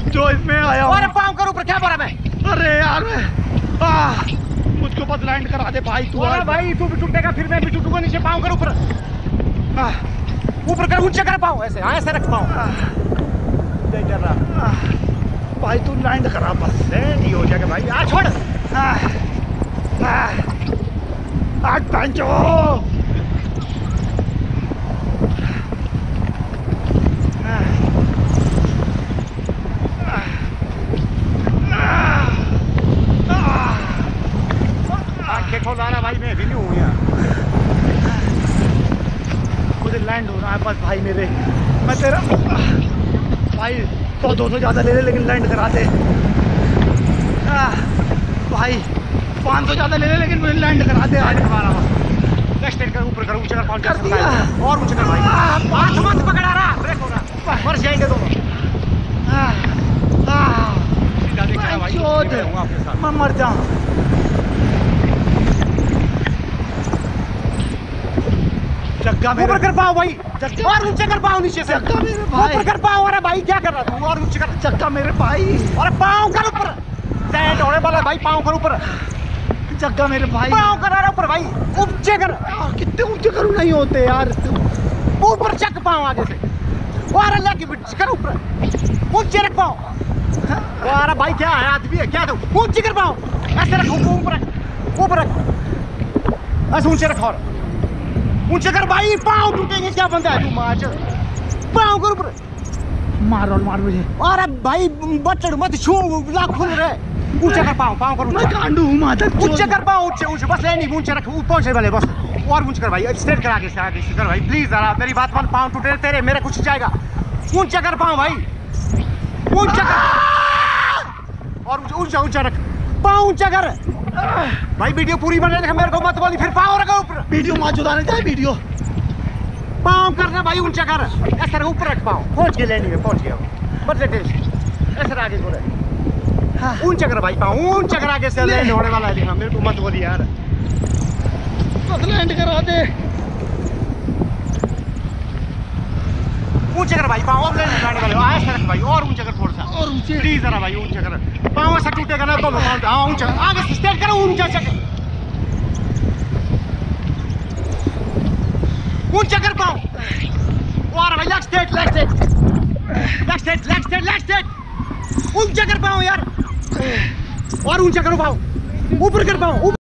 जो इसमें आया हूँ। अरे पाँव कर ऊपर, क्या बोला मैं? अरे यार मुझको बस लैंड करा दे भाई तू। अरे भाई तू भी टूटेगा फिर मैं भी टूटूंगा नीचे। पाँव कर ऊपर, ऊपर कर, ऊंचे कर पाँव, ऐसे हाँ ऐसे रख पाँव। भाई तू लैंड करा बस। नहीं हो जाएगा भाई, आ छोड़। आज पंचो आंखें खोल रहा भाई, मैं भी नहीं हूँ यहाँ। मुझे लैंड हो रहा है बस भाई मेरे। मैं तेरा भाई 100-200 ज़्यादा ले ले लेकिन लैंड करा दे भाई। 500 ज़्यादा ले ले लेकिन मुझे लैंड करा दे। आज हमारा नेक्स्ट कर, ऊपर कर, ऊंचे कर, पाँव कर दिया और ऊंचे कर भाई। हाथ मत पकड़ा रहा, ब्रेक हो रहा, मर जाएंगे दोनों। सीधा देख रहा भाई, मैं मर जाऊँ। जग्गा मेरे ऊपर कर पाओ भाई, और ऊंचे कर पाओ नीचे से। जग्गा मेरे भाई, ऊपर कर पाओ। अरे भाई क्या कर रहा तू, और ऊंचे कर। जग्गा मेरे भाई। अरे पाँव कर ऊपर, लैंड होने वाला भाई। पाँव कर ऊपर, जग्गा मेरे भाई। पाँव कर रहा ऊपर भाई, ऊंचे कर। कितने ऊंचे करूँ नहीं होते यार। ऊपर चक पाँव आगे से, और अल्लाह की कर ऊपर, ऊंचे रख पाँव। अरे भाई क्या है, आदमी है क्या तू? ऊंचे कर पाँव, ऐसे रख, ऊपर रख, ऊपर रख, ऐसे ऊंचे रख, और ऊंचे कर भाई। पाँव टूटेंगे, क्या बंदा है तू? मार पाँव कर ऊपर, मार मुझे। अरे भाई बच्चड़ मत छू, लाख खुल रहे। ऊंचे कर पाँव, पाँव कर मैं कांडू हूँ माता। ऊंचे कर पाँव, ऊंचे ऊंचे बस, नहीं ऊंचे रख, पहुंचे वाले बस। और ऊंचे कर भाई, स्ट्रेट कर, आगे से कर भाई प्लीज। जरा मेरी बात मान, पाँव टूटे तेरे, मेरे कुछ जाएगा। ऊंचे कर पाँव भाई, ऊंचा कर, और ऊंचा ऊंचा रख पाँव, ऊंचा कर भाई। वीडियो पूरी बन रही है, मेरे को मत बोली फिर। पाँव रखो ऊपर, वीडियो माँ चुदाने जाए वीडियो। पाँव करना भाई, ऊंचा कर, ऐसे रख, ऊपर रख पाँव। पहुंच गए लेनी में, पहुंच गया बस टेस्ट। ऐसे आगे को रख, ऊंचा कर भाई पाँव, ऊंचा कर, आगे से लैंड होने वाला है। मेरे को मत बोली यार, लैंड करा दे। ऊंचे कर भाई पाँव, और लैंड होने वाले। ऐसे रख भाई, और ऊंचा कर थोड़ा सा, और ऊंचे प्लीज जरा भाई, ऊंचा कर पाँव। ऐसा टूटेगा ना दोनों पाँव। हाँ ऊंचा, आगे से स्ट्रेट करो, ऊंचा चक, ऊंचा कर पाँव। और भाई leg straight, leg straight, leg straight, leg straight, leg straight, ऊंचा कर पाँव यार, और ऊंचा करो पाँव, ऊपर कर पाँव।